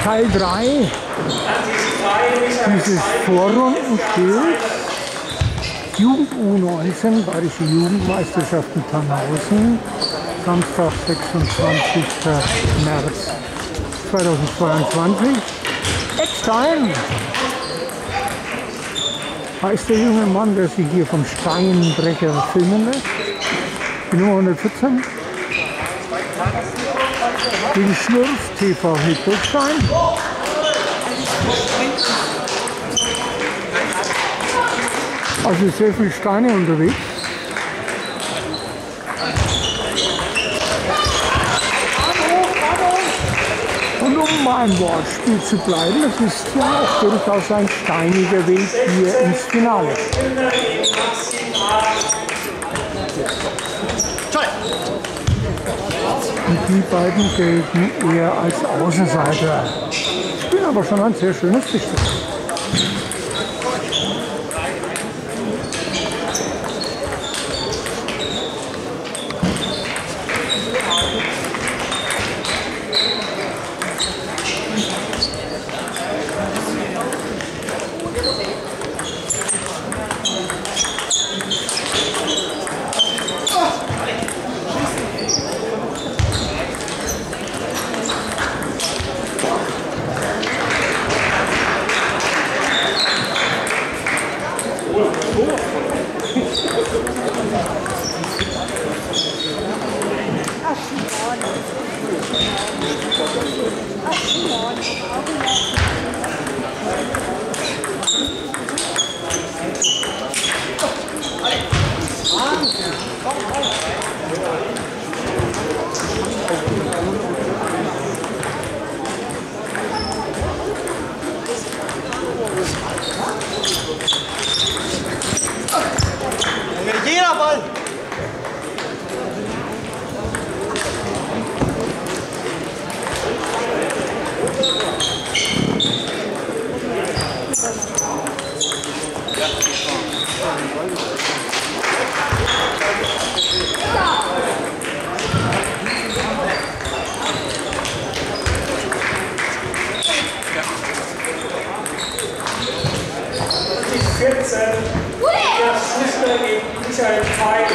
Teil 3 dieses Vorrundenspiels. Jugend U19, Bayerische Jugendmeisterschaften Tannhausen, Samstag, 26. März 2022. Eckstein heißt der junge Mann, der sich hier vom Steinbrecher filmen lässt. Die Nummer 114. Den Schlürf TV Hildburgstein. Also sehr viele Steine unterwegs. Und um mal im Wortspiel zu bleiben, es ist ja auch durchaus ein steiniger Weg hier ins Finale. Und die beiden gelten eher als Außenseiter. Spielen aber schon ein sehr schönes Tischtennis. Jeder Ball! Der Schüssler gegen Michael Feig.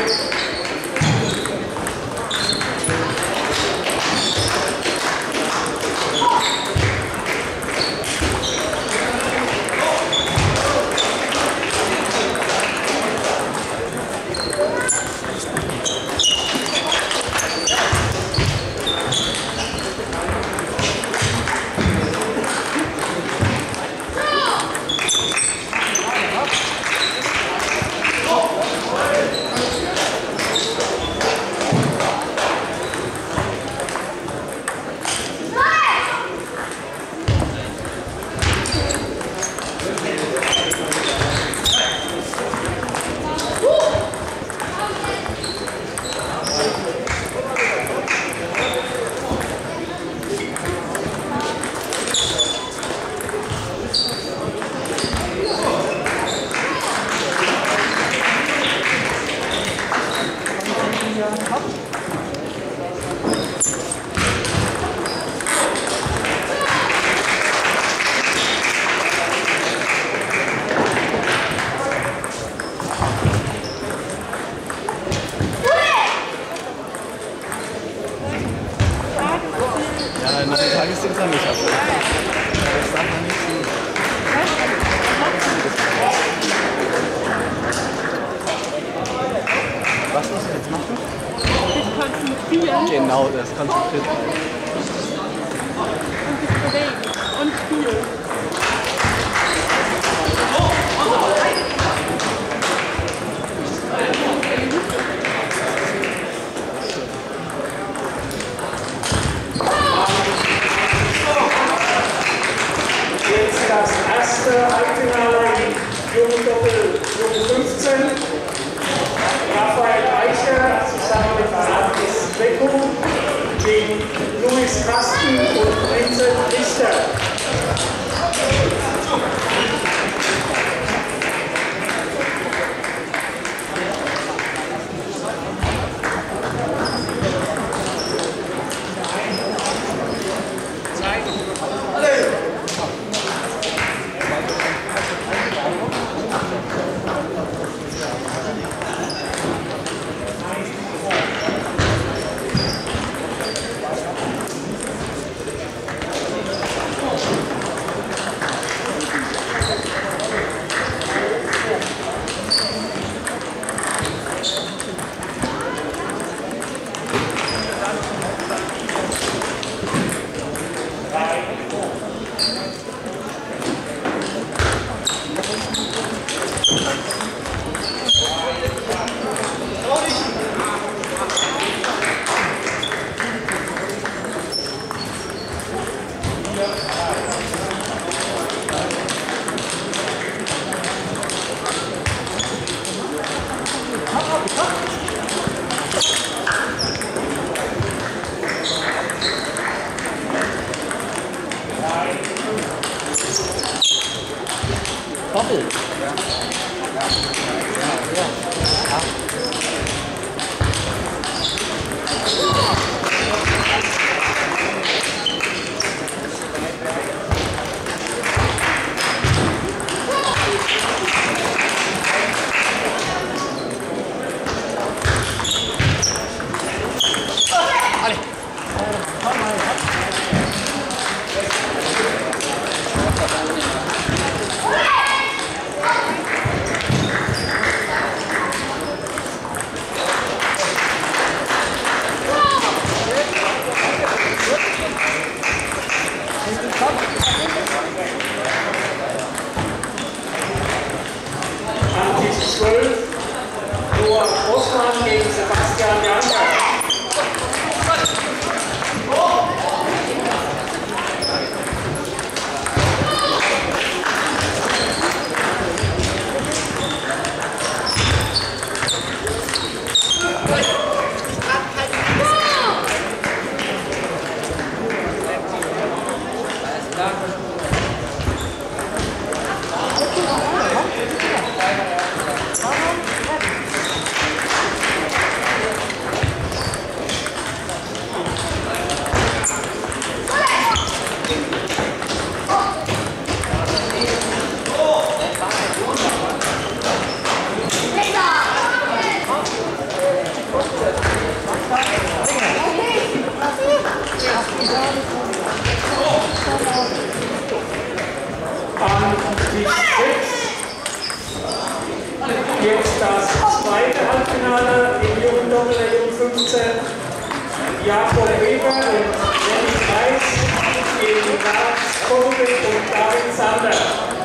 Ja, in einem Tagesdienst haben wir es. Das darf man nicht tun. Was musst du jetzt machen? Dich konzentrieren. Genau, das konzentriert sein. Und dich bewegen. Und spielen. Jetzt das erste Halbfinale im Jugenddoppel Jugend 15. Raphael Eicher zusammen mit Markus Becko gegen Luis Kasten und Vincent Richter. Alle! Doppelt. Antis 12, Noah Grossmann gegen Sebastian Janka. An die 6. Jetzt das zweite Halbfinale im Jugenddoppel der Jugend 15. Jakob Weber und Jenny Kreis gegen Lars Vogel und David Sander.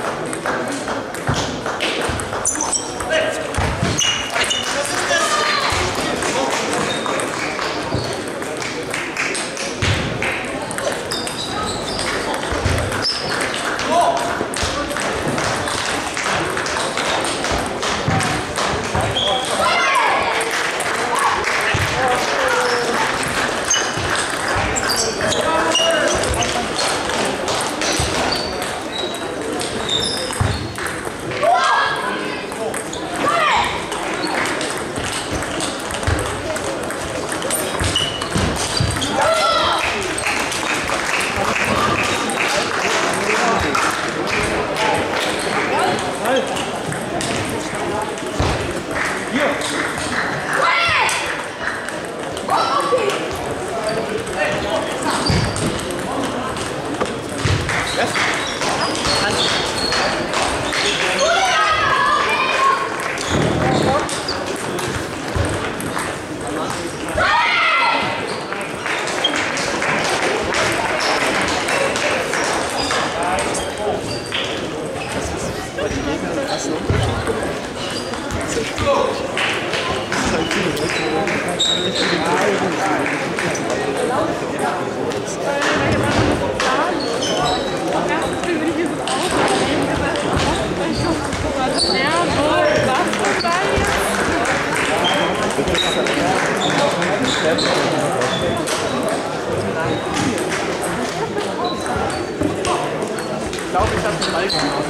Ich glaube, ich habe den Ball gemacht.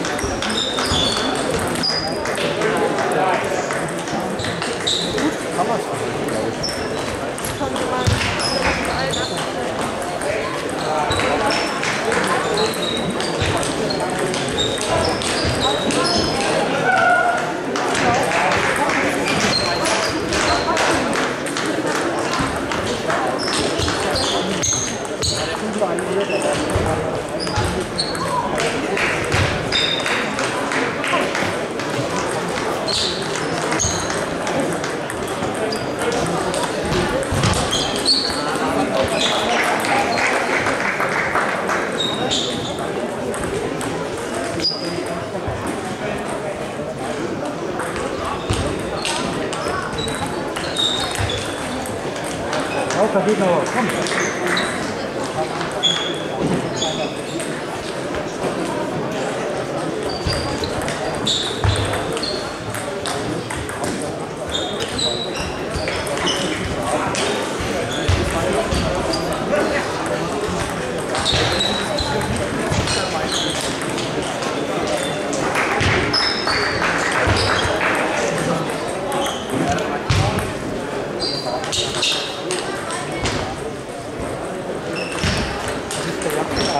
Kann man es versuchen, glaube ich. Da geht noch was. Komm.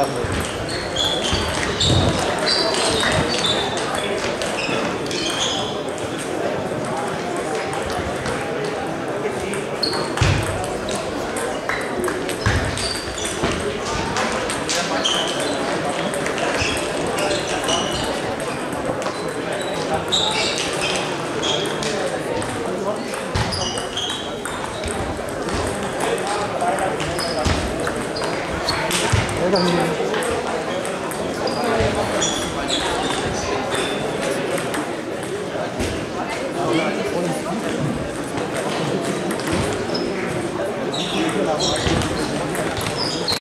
schlafen. Ja, dann